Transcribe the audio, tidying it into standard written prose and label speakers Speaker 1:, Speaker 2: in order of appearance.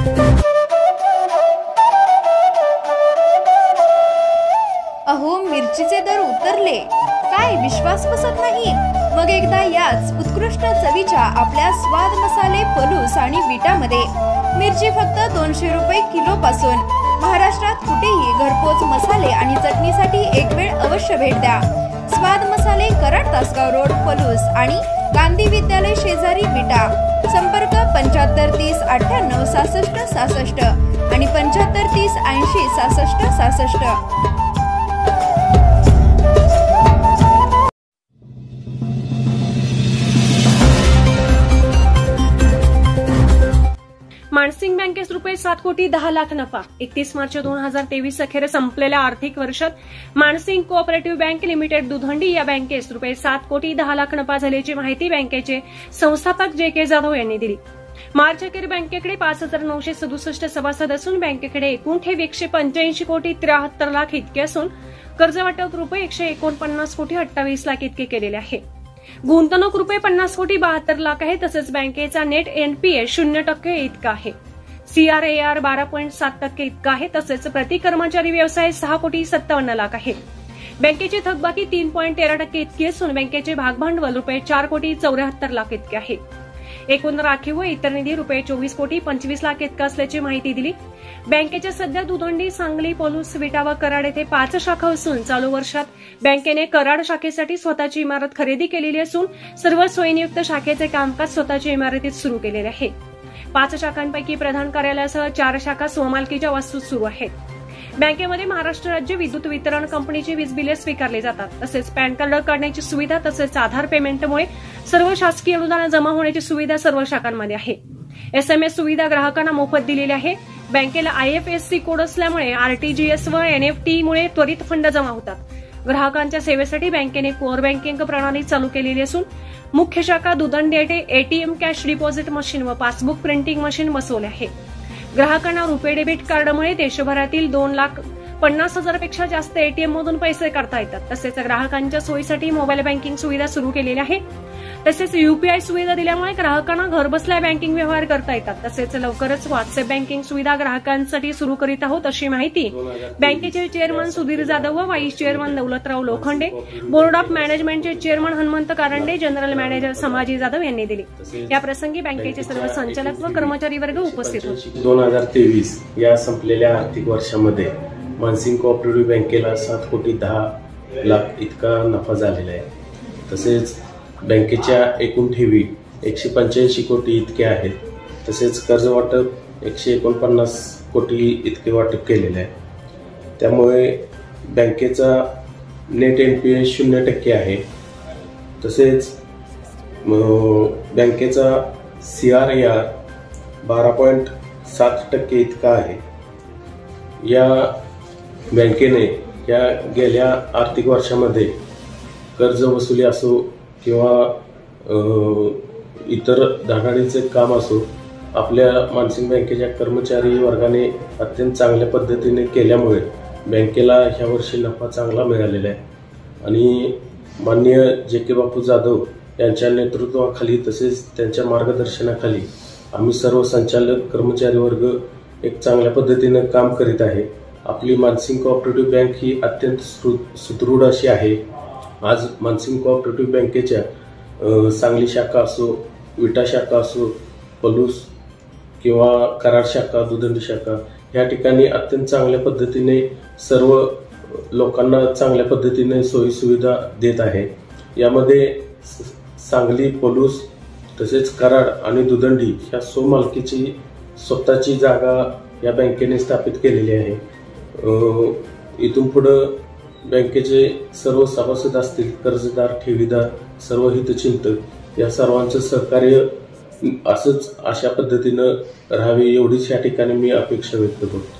Speaker 1: अहो, मिरचीचे दर उतरले, काय विश्वास बसत नाही? मग एकदा याच उत्कृष्ट चवीच्या आपल्या स्वाद मसाले पलूस आणि विटामध्ये मिरची फक्त 200 रुपये किलो पासून महाराष्ट्रात कुठेही घरपोच मसाले आणि चटणीसाठी एक वेळ अवश्य भेट द्या। स्वाद मसाले, कराड, तासगाव रोड, पलूस आणि गांधी विद्यालय शेजारी विटा। संपर्क 75 30 98 66 66 आणि 75 30 80 66 66।
Speaker 2: मानसिंग बँकेस रुपये 7 कोटी 10 लाख नफा। 31 मार्च 2023 अखेर संपलेल्या आर्थिक वर्षात Mansing cooperative bank limited Dudhandi या बँकेस रुपये 7 कोटी 10 लाख नफा झाल्याची माहिती बँकेचे संस्थापक जे.के. जाधव यांनी दिली। मार्च अखेर बँकेकडे 5967 सभासद असून बँकेकडे एकूण ठेव 185 कोटी 73 लाख इतके असून कर्ज वाटप रुपये 149 कोटी 28 लाख इतके केलेले आहे। गुंतवणूक रुपये 50 कोटी 72 लाख आहे। तसेच बँकेचा नेट एनपीए 0% इतका आहे। सीआरएआर 12.7% इतका आहे। तसेच प्रति कर्मचारी व्यवसाय 6 कोटी 57 लाख आहे। बँकेची थकबाकी 3.13% इतकी असून बँकेचे भागभांडवल रुपये 4 कोटी 74 लाख इतके आहे। एकूण राखीव व इतर निधी रुपये 24 कोटी 25 लाख इतका असल्याची माहिती दिली। बँकेच्या सध्या दुधंडी, सांगली, पलूस, विटा व कराड येथे 5 शाखा असून चालू वर्षात बँकेने कराड शाखेसाठी स्वतःची इमारत खरेदी केलेली असून सर्व स्वयंयुक्त शाखेचे कामकाज स्वतःच्या इमारतीत सुरू केलेले आहे। 5 शाखांपैकी प्रधान कार्यालयासह 4 शाखा स्वमालकीच्या वास्तूत सुरू आहेत। बँकेमध्ये महाराष्ट्र राज्य विद्युत वितरण कंपनीची वीज बिले स्वीकारली जातात। तसेच पॅन कार्ड काढण्याची सुविधा तसेच आधार पेमेंटमुळे सर्व शासकीय अनुदान जमा होण्याची सुविधा सर्व शाखांमध्ये आहे। एसएमएस सुविधा ग्राहकांना मोफत दिलेली आहे। बँकेला आयएफएससी कोड असल्यामुळे आरटीजीएस व एनएफटी मुळे त्वरित फंड जमा होतात। ग्राहकांच्या सेवेसाठी बँकेने कोअर बँकिंग प्रणाली चालू केलेली असून मुख्य शाखा दुधंडी येथे एटीएम, कॅश डिपॉझिट मशीन व पासबुक प्रिंटिंग मशीन बसवले आहे। ग्राहकांना रुपे डेबिट कार्डमुळे देशभरातील 2,50,000 पेक्षा जास्त एटीएम मधून पैसे काढता येतात। तसेच ग्राहकांच्या सोयीसाठी मोबाईल बँकिंग सुविधा सुरू केलेली आहे। तसेच यूपीआय सुविधा दिल्यामुळे ग्राहकांना घरबसल्या बँकिंग व्यवहार करता येतात। तसेच लवकरच व्हॉट्सअप बँकिंग सुविधा ग्राहकांसाठी सुरू करीत आहोत अशी माहिती बँकेचे चेअरमन सुधीर जाधव व vice chairman Daulatrao Lokhande, board of मॅनेजमेंटचे chairman Hanumant Karande, general manager Samaji Jadhav यांनी दिली। या प्रसंगी बँकेचे सर्व संचालक व कर्मचारी वर्ग उपस्थित होते।
Speaker 3: 2023 या संपलेल्या आर्थिक वर्षामध्ये मानसिंग कोऑपरेटिव्ह बँकेला 7 कोटी 10 लाख इतका नफा झालेला आहे। तसेच बँकेच्या एकूण ठेवी 185 कोटी इतके आहेत। तसेच कर्ज वाटप 149 कोटी इतके वाटप केलेले आहे। त्यामुळे बँकेचा नेट एनपीए 0% आहे। तसेच बँकेचा सीआरएआर 12.7% इतका आहे। या बँकेने या गेल्या आर्थिक वर्षामध्ये कर्ज वसुली असो किंवा इतर धडाडीचे काम असो आपल्या मानसिंग बँकेच्या कर्मचारी वर्गाने अत्यंत चांगल्या पद्धतीने केल्यामुळे बँकेला ह्या वर्षी नफा चांगला मिळालेला आहे। आणि माननीय जे.के. बापू जाधव यांच्या नेतृत्वाखाली तसेच त्यांच्या मार्गदर्शनाखाली आम्ही सर्व संचालक कर्मचारी वर्ग एक चांगल्या पद्धतीने काम करीत आहे। आपली मानसिंग कोऑपरेटिव्ह बँक ही अत्यंत सुदृढ अशी आहे। आज मानसिंग कोऑपरेटिव्ह बँकेच्या सांगली शाखा असो, विटा शाखा असो, पलूस किंवा कराड शाखा, दुधंडी शाखा या ठिकाणी अत्यंत चांगल्या पद्धतीने सर्व लोकांना चांगल्या पद्धतीने सोयी सुविधा देत आहे। यामध्ये सांगली, पलूस तसेच कराड आणि दुधंडी ह्या स्वमालकीची स्वतःची जागा या बँकेने स्थापित केलेली आहे। इथून पुढे बँकेचे सर्व सभासद असतील, कर्जदार, ठेवीदार, सर्व हितचिंतक या सर्वांचं सहकार्य असंच अशा पद्धतीनं राहावे एवढीच या ठिकाणी मी अपेक्षा व्यक्त करतो।